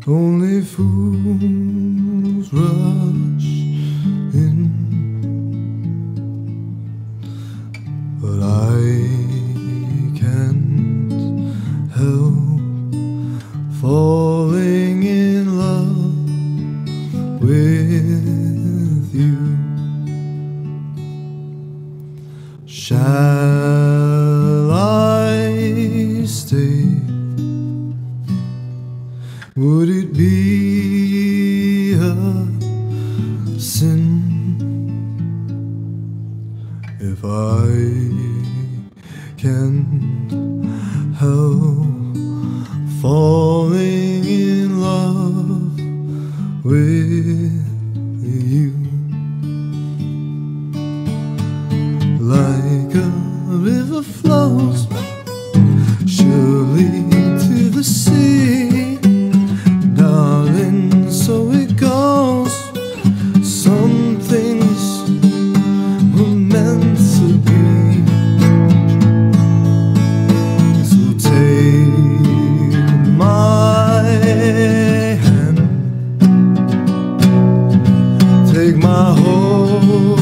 Only fools rush in, but I can't help falling in love with you. Shall I stay? Would it be a sin if I can't help falling in love with you? Like a river flows surely to the sea, darling, so it goes. Some things were meant to be. So take my hand, take my whole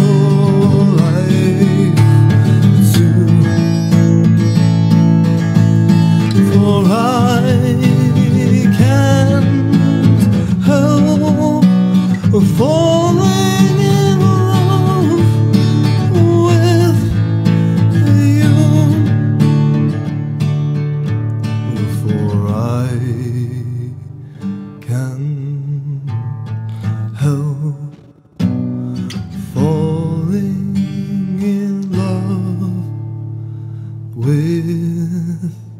life too, for I falling in love with you. For I can help falling in love with